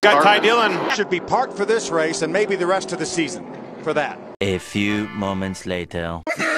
Got Ty Dillon. Should be parked for this race and maybe the rest of the season for that. A few moments later.